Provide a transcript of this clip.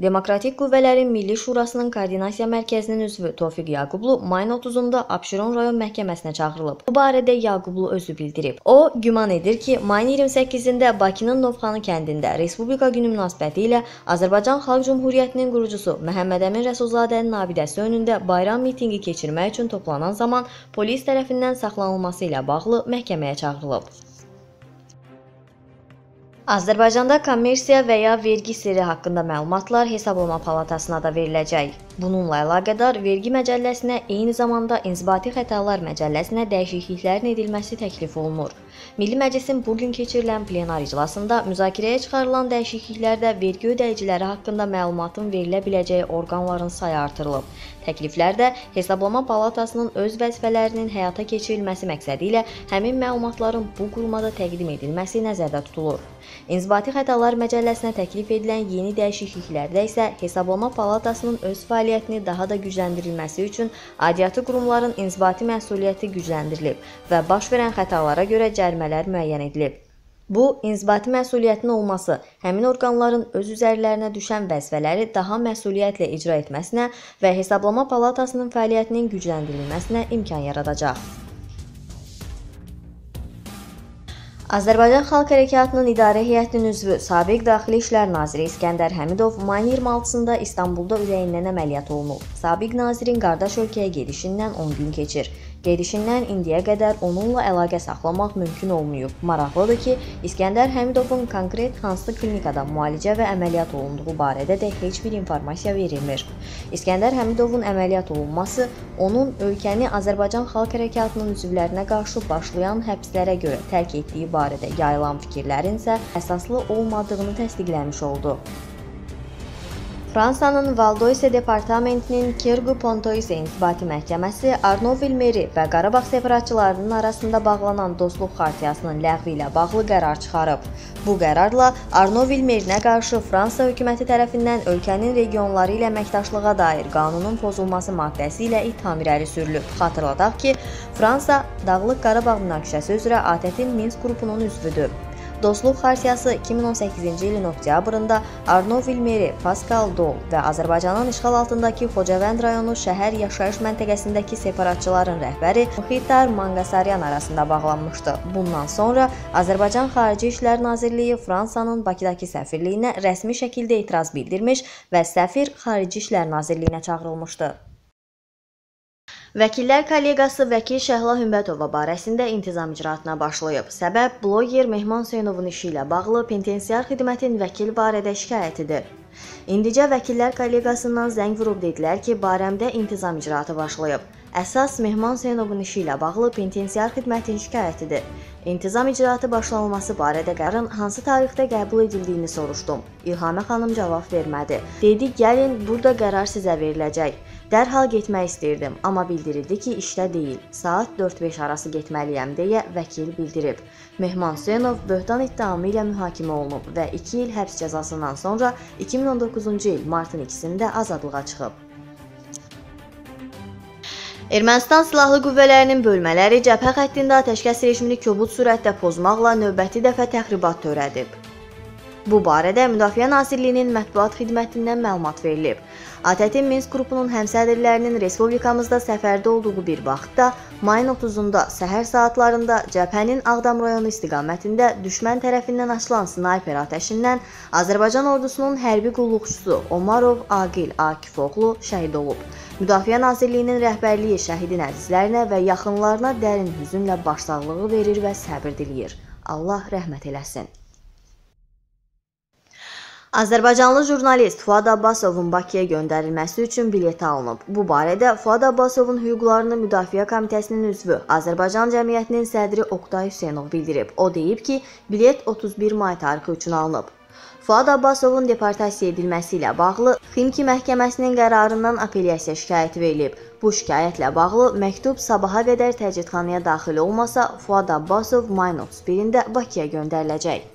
Demokratik Qüvvələrin Milli Şurasının Koordinasiya Mərkəzinin üzvü Tofiq Yaqublu mayın 30-da Abşeron rayon məhkəməsinə çağırılıb. Bu barədə Yaqublu özü bildirib. O, güman edir ki, mayın 28-də Bakının Novxanı kəndində Respublika günü münasibətilə Azərbaycan Xalq Cümhuriyyətinin qurucusu Məhəmməd Əmin Rəsulzadənin abidəsi önündə bayram mitinqi keçirmək üçün toplanan zaman polis tərəfindən saxlanılması ilə bağlı məhkəməyə çağırılıb. Azərbaycanda kommersiya və ya vergi sirri haqqında məlumatlar Hesablama Palatasına da veriləcək. Bununla əlaqədar Vergi Məcəlləsinə eyni zamanda İnzibati Xətalar Məcəlləsinə dəyişikliklərin edilməsi təklif olunur. Milli Məclisin bugün keçirilən plenar iclasında müzakirəyə çıxarılan dəyişikliklərdə vergi ödəyiciləri haqqında məlumatın verilə biləcəyi orqanların sayı artırılıb. Təkliflərdə Hesablama Palatasının öz vəzifələrinin həyata keçirilməsi məqsədi ilə həmin məlumatların bu qurumada təqdim edilməsi nəzərdə tutulur. İnzibati Xətalar Məcəlləsinə təklif edilən yeni dəyişikliklərdə isə Hesablama Palatasının öz fəaliyyətini daha da gücləndirilməsi üçün aidiyyatı qurumların inzibati məsuliyyəti gücləndirilib və baş verən xətalara görə cərimələr müəyyən edilib. Bu, inzibati məsuliyyətin olması, həmin orqanların öz üzərlərinə düşən vəzifələri daha məsuliyyətlə icra etməsinə və Hesablama Palatasının fəaliyyətinin gücləndirilməsinə imkan yaradacaq. Azərbaycan Xalq Hərəkatının İdarə Heyətinin üzvü, sabiq Daxili İşlər Naziri İskəndər Həmidov mayın 26-da İstanbulda ürəyindən əməliyyat olunub. Sabiq nazirin qardaş ölkəyə gedişindən 10 gün keçir. Gedişindən indiyə qədər onunla əlaqə saxlamaq mümkün olmayıb. Maraqlıdır ki, İskəndər Həmidovun konkret hansı klinikada müalicə və əməliyyat olunduğu barədə də heç bir informasiya verilmir. İskəndər Həmidovun əməliyyat olunması onun ölkəni Azərbaycan Xalq Hərəkatının üzvlərinə qarşı başlayan həbslərə görə tərk etdiyi barədə yayılan fikirlərin isə əsaslı olmadığını təsdiqləmiş oldu. Fransanın Valdoise departamentinin Kergu-Pontoise İnzibati Məhkəməsi Arnaud Vilmeri və Qarabağ separatçılarının arasında bağlanan dostluq xartiyasının ləğvi ilə bağlı qərar çıxarıb. Bu qərarla Arnaud Vilmerinə qarşı Fransa hökuməti tərəfindən ölkənin regionları ilə əməkdaşlığa dair qanunun pozulması maddəsi ilə ittiham irəli sürülüb. Xatırladaq ki, Fransa Dağlıq Qarabağ münaqişəsi üzrə ATƏT-in Minsk qrupunun üzvüdür. Dostluq xartiyası 2018-ci ilin oktyabrında Arnaud Vilmeri, Pascal Dol və Azərbaycanın işğal altındakı Xocavənd rayonu şəhər yaşayış məntəqəsindəki separatçıların rəhbəri Muxtar Manqasaryan arasında bağlanmışdı. Bundan sonra Azərbaycan Xarici İşlər Nazirliyi Fransanın Bakıdakı səfirliyinə rəsmi şəkildə etiraz bildirmiş və səfir Xarici İşlər Nazirliyinə çağırılmışdı. Vəkillər kollegası Vəkil Şəhla Hümbətova barəsində intizam icraatına başlayıb. Səbəb, bloger Mehman Hüseynovun işi ilə bağlı penitensiar xidmətin vəkil barədə şikayətidir. İndicə Vəkillər kollegasından zəng vurub dedilər ki, barəmdə intizam icraatı başlayıb. Əsas Mehman Hüseynovun işi ilə bağlı penitensiar xidmətin şikayətidir. İntizam icraatı başlanılması barədə qərarın hansı tarixdə qəbul edildiyini soruşdum. İlhamə xanım cavab vermədi. Dedi, gəlin, burada qərar sizə veriləcək. Dərhal getmək istirdim, amma bildirildi ki, işdə deyil. Saat 4-5 arası getməliyəm deyə vəkil bildirib. Mehman Hüseynov böhtan ittihamı ilə mühakimə olunub və 2 il həbs cəzasından sonra 2019-cu il martın 2-də azadlığa çıxıb. Ermənistan Silahlı Qüvvələrinin bölmələri cəbhə xəttində atəşkəs rejimini kobud sürətdə pozmaqla növbəti dəfə təxribat törədib. Bu barədə Müdafiə Nazirliyinin mətbuat xidmətindən məlumat verilib. ATƏT-in Minsk qrupunun həmsədrlərinin Respublikamızda səfərdə olduğu bir vaxtda, mayın 30-da səhər saatlarında cəbhənin Ağdam rayonu istiqamətində düşmən tərəfindən açılan snayper atəşindən Azərbaycan ordusunun hərbi qulluqçusu Omarov Aqil Akifoğlu şəhid olub. Müdafiə Nazirliyinin rəhbərliyi şəhidin əzizlərinə və yaxınlarına dərin hüzünlə başsağlığı verir və səbir diləyir. Allah rəhmət eləsin. Azərbaycanlı jurnalist Fuad Abbasovun Bakıya göndərilməsi üçün bilet alınıb. Bu barədə Fuad Abbasovun Hüquqlarını Müdafiə Komitəsinin üzvü Azərbaycan Cəmiyyətinin sədri Oqtay Hüseynov bildirib. O deyib ki, bilet 31 may tarixi üçün alınıb. Fuad Abbasovun deportasiya edilməsi ilə bağlı Ximki məhkəməsinin qərarından apellyasiya şikayəti verilib. Bu şikayətlə bağlı məktub sabaha qədər təcridxanaya daxil olmasa, Fuad Abbasov mayın 31-də Bakıya göndəriləcək.